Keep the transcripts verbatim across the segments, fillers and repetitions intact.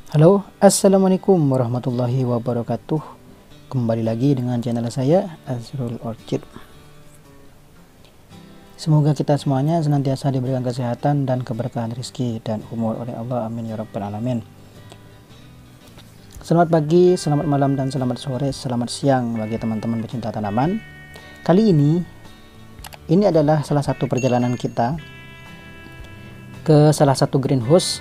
Halo, assalamualaikum warahmatullahi wabarakatuh. Kembali lagi dengan channel saya, Azrul Orchid. Semoga kita semuanya senantiasa diberikan kesehatan dan keberkahan rezeki dan umur oleh Allah, amin ya rabbal alamin. Selamat pagi, selamat malam, dan selamat sore, selamat siang bagi teman-teman pecinta tanaman. Kali ini ini adalah salah satu perjalanan kita ke salah satu greenhouse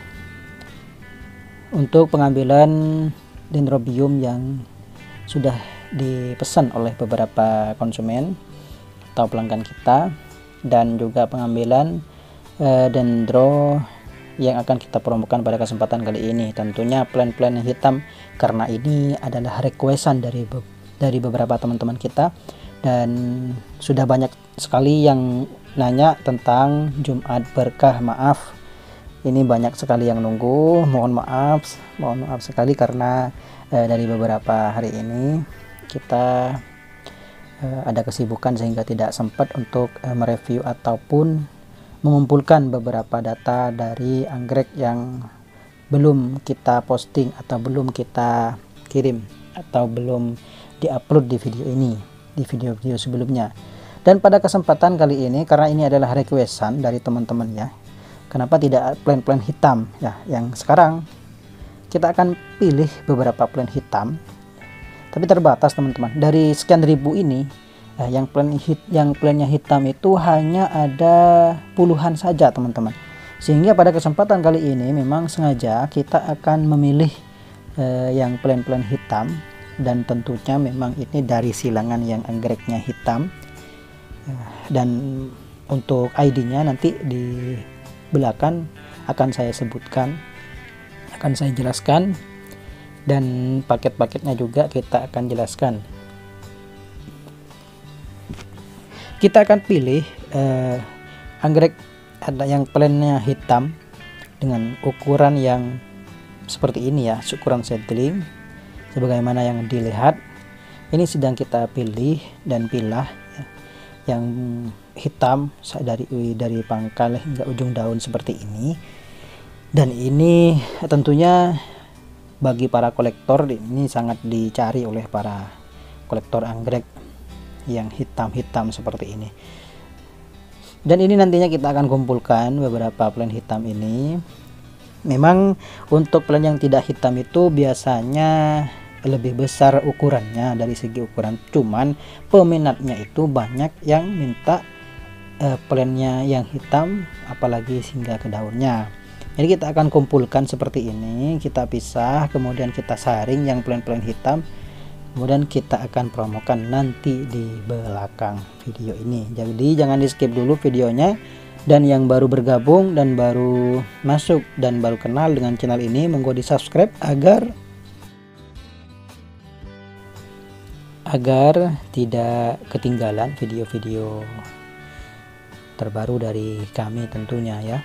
untuk pengambilan dendrobium yang sudah dipesan oleh beberapa konsumen atau pelanggan kita, dan juga pengambilan eh, dendro yang akan kita promokan pada kesempatan kali ini. Tentunya plant-plant yang hitam, karena ini adalah requestan dari be dari beberapa teman-teman kita, dan sudah banyak sekali yang nanya tentang Jumat Berkah. Maaf, ini banyak sekali yang nunggu, mohon maaf mohon maaf sekali karena eh, dari beberapa hari ini kita eh, ada kesibukan sehingga tidak sempat untuk eh, mereview ataupun mengumpulkan beberapa data dari anggrek yang belum kita posting atau belum kita kirim atau belum diupload di video ini, di video-video sebelumnya. Dan pada kesempatan kali ini, karena ini adalah requestan dari teman-teman ya, kenapa tidak plant-plant hitam ya, yang sekarang kita akan pilih beberapa plant hitam, tapi terbatas teman-teman. Dari sekian ribu ini eh, yang plant hit yang plantnya hitam itu hanya ada puluhan saja teman-teman, sehingga pada kesempatan kali ini memang sengaja kita akan memilih eh, yang plant-plant hitam, dan tentunya memang ini dari silangan yang anggreknya hitam. eh, dan untuk I D-nya nanti di belakang akan saya sebutkan, akan saya jelaskan, dan paket-paketnya juga kita akan jelaskan. Kita akan pilih eh, anggrek ada yang plantnya hitam dengan ukuran yang seperti ini ya, ukuran seedling sebagaimana yang dilihat. Ini sedang kita pilih dan pilah ya, yang hitam dari dari pangkal hingga ujung daun seperti ini. Dan ini tentunya bagi para kolektor ini sangat dicari oleh para kolektor anggrek yang hitam-hitam seperti ini. Dan ini nantinya kita akan kumpulkan beberapa plant hitam ini. Memang untuk plant yang tidak hitam itu biasanya lebih besar ukurannya dari segi ukuran, cuman peminatnya itu banyak yang minta Uh, plantnya yang hitam, apalagi hingga ke daunnya. Jadi kita akan kumpulkan seperti ini, kita pisah, kemudian kita saring yang plant-plant hitam, kemudian kita akan promokan nanti di belakang video ini. Jadi jangan di skip dulu videonya, dan yang baru bergabung dan baru masuk dan baru kenal dengan channel ini, monggo di subscribe agar agar tidak ketinggalan video-video terbaru dari kami tentunya ya.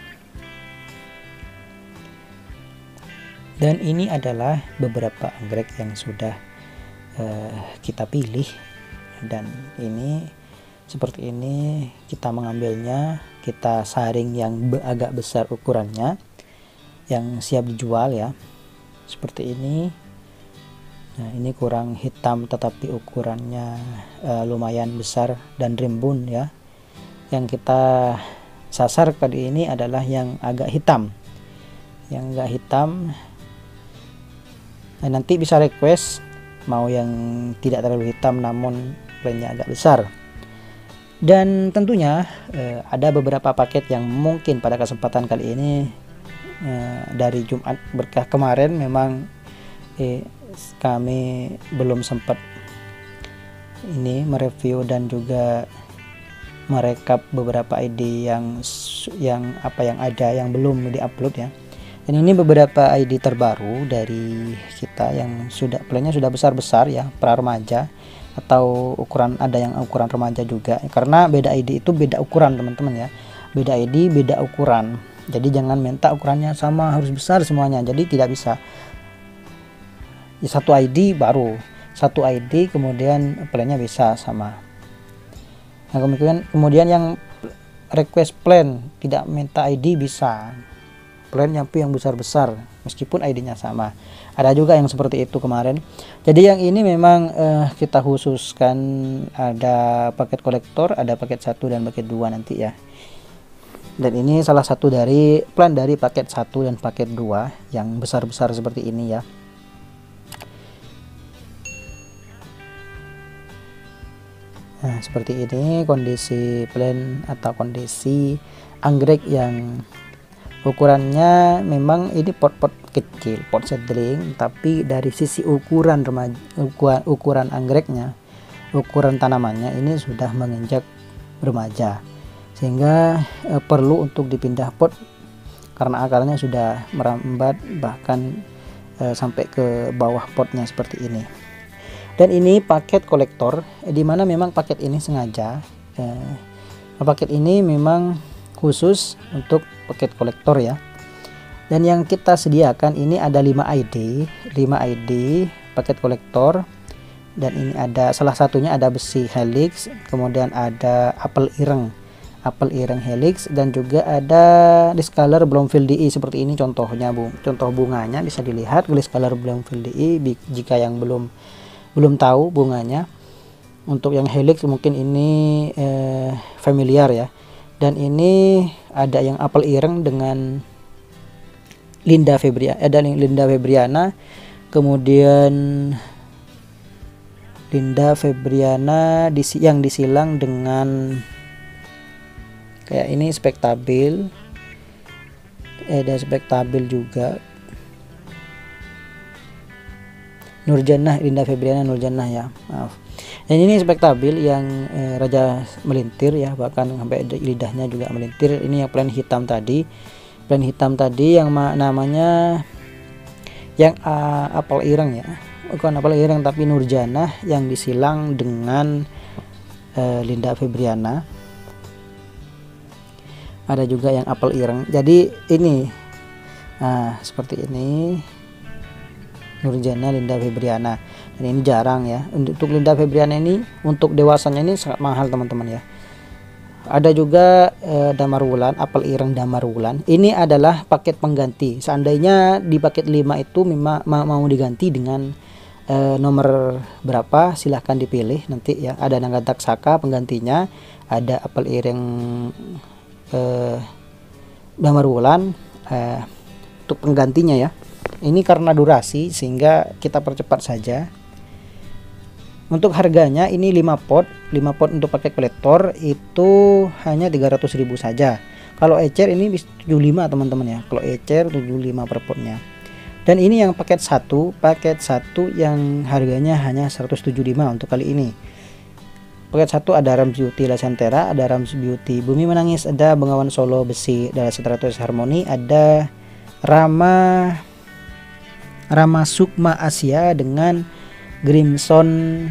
Dan ini adalah beberapa anggrek yang sudah uh, kita pilih, dan ini seperti ini kita mengambilnya, kita saring yang agak besar ukurannya yang siap dijual ya, seperti ini. Nah, ini kurang hitam tetapi ukurannya uh, lumayan besar dan rimbun ya. Yang kita sasar kali ini adalah yang agak hitam, yang agak hitam. Nah, nanti bisa request mau yang tidak terlalu hitam namun plantnya agak besar. Dan tentunya eh, ada beberapa paket yang mungkin pada kesempatan kali ini eh, dari Jumat Berkah kemarin memang eh, kami belum sempat ini mereview dan juga merekap beberapa I D yang yang apa yang ada yang belum diupload ya. Dan ini beberapa I D terbaru dari kita yang sudah plantnya sudah besar-besar ya, pra remaja atau ukuran, ada yang ukuran remaja juga, karena beda I D itu beda ukuran teman-teman ya, beda I D beda ukuran. Jadi jangan minta ukurannya sama harus besar semuanya, jadi tidak bisa. Satu I D baru satu I D kemudian plantnya bisa sama. Nah, kemudian kemudian yang request plan tidak minta I D bisa. plan yang yang besar-besar meskipun I D-nya sama. Ada juga yang seperti itu kemarin. Jadi yang ini memang uh, kita khususkan ada paket kolektor, ada paket satu dan paket dua nanti ya. Dan ini salah satu dari plan dari paket satu dan paket dua yang besar-besar seperti ini ya. Nah, seperti ini kondisi plan atau kondisi anggrek yang ukurannya memang ini pot-pot kecil, pot seedling, tapi dari sisi ukuran remaja, ukuran, ukuran anggreknya, ukuran tanamannya ini sudah menginjak remaja, sehingga eh, perlu untuk dipindah pot karena akarnya sudah merambat bahkan eh, sampai ke bawah potnya seperti ini. Dan ini paket kolektor, eh, dimana memang paket ini sengaja eh, paket ini memang khusus untuk paket kolektor ya. Dan yang kita sediakan ini ada lima I D, lima I D paket kolektor. Dan ini ada salah satunya ada besi helix, kemudian ada apel ireng, apel ireng helix, dan juga ada discolor Bloomfield D I seperti ini contohnya, Bu. Contoh bunganya bisa dilihat discolor Bloomfield D I jika yang belum belum tahu bunganya. Untuk yang helix mungkin ini eh, familiar ya. Dan ini ada yang apel ireng dengan Linda Febriana, ada Linda Febriana, kemudian Linda Febriana yang disilang dengan kayak ini spektabil, ada spektabil juga. Nurjannah, Linda Febriana Nurjannah ya, maaf. Dan ini spektabil yang eh, raja melintir ya, bahkan sampai lidahnya juga melintir. Ini yang plan hitam tadi, plan hitam tadi yang namanya yang uh, apel ireng ya, bukan apel ireng tapi Nurjannah yang disilang dengan eh, Linda Febriana. Ada juga yang apel ireng. Jadi ini, nah seperti ini. Nurjannah Linda Febriana, dan ini jarang ya. Untuk Linda Febriana ini untuk dewasanya ini sangat mahal teman-teman ya. Ada juga eh, Damar Wulan, apel ireng Damar Wulan. Ini adalah paket pengganti. Seandainya di paket lima itu memang mau diganti dengan eh, nomor berapa, silahkan dipilih nanti ya. Ada Naga Taksaka penggantinya, ada apel ireng eh, Damar Wulan eh, untuk penggantinya ya. Ini karena durasi sehingga kita percepat saja. Untuk harganya ini lima pot, lima pot untuk paket kolektor itu hanya tiga ratus ribu saja. Kalau ecer ini bisa tujuh puluh lima teman-teman ya. Kalau ecer tujuh puluh lima per potnya. Dan ini yang paket satu, paket satu yang harganya hanya seratus tujuh puluh lima untuk kali ini. Paket satu ada Rams Beauty Lasantera, ada Rams Beauty Bumi Menangis, ada Bengawan Solo Besi dari Stratus Harmoni, ada Rama Rama Sukma Asia dengan Grimson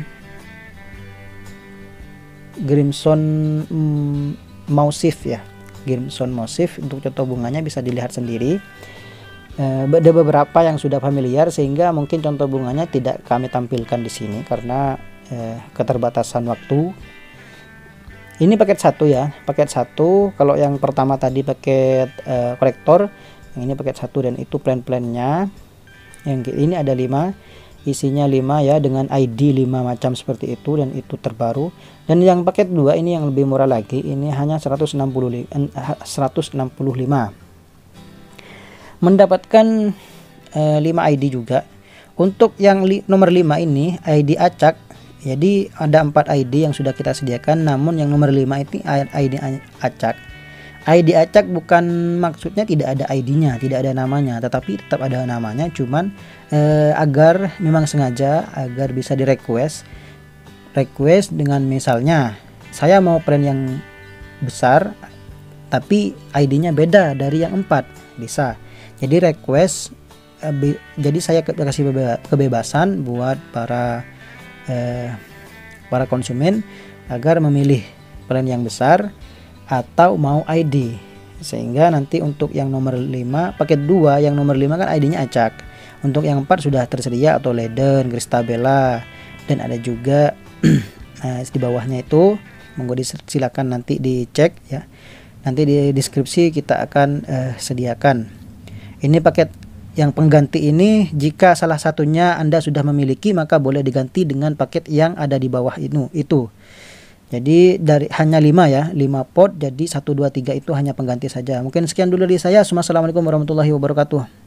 Grimson mm, Mausif ya. Grimson Mausif untuk contoh bunganya bisa dilihat sendiri. E, ada beberapa yang sudah familiar sehingga mungkin contoh bunganya tidak kami tampilkan di sini karena e, keterbatasan waktu. Ini paket satu ya, paket satu. Kalau yang pertama tadi paket e, kolektor, yang ini paket satu dan itu plan-plannya. Yang ini ada lima, isinya lima ya, dengan I D lima macam seperti itu, dan itu terbaru. Dan yang paket dua ini yang lebih murah lagi, ini hanya seratus enam puluh lima. Mendapatkan eh, lima I D juga. Untuk yang li, nomor lima ini I D acak. Jadi ada empat I D yang sudah kita sediakan, namun yang nomor lima itu I D acak. I D acak bukan maksudnya tidak ada I D-nya, tidak ada namanya, tetapi tetap ada namanya, cuman eh, agar memang sengaja agar bisa di request request dengan misalnya saya mau plan yang besar tapi I D-nya beda dari yang empat, bisa. Jadi request eh, be, jadi saya kasih kebebasan buat para eh, para konsumen agar memilih plan yang besar atau mau I D, sehingga nanti untuk yang nomor lima paket dua, yang nomor lima kan I D-nya acak, untuk yang empat sudah tersedia atau Leden, Kristabella, dan ada juga nah, di bawahnya itu monggo silakan nanti dicek ya, nanti di deskripsi kita akan uh, sediakan. Ini paket yang pengganti ini jika salah satunya Anda sudah memiliki, maka boleh diganti dengan paket yang ada di bawah ini itu. Jadi dari hanya lima ya, lima pot, jadi satu dua tiga itu hanya pengganti saja. Mungkin sekian dulu dari saya. Assalamualaikum warahmatullahi wabarakatuh.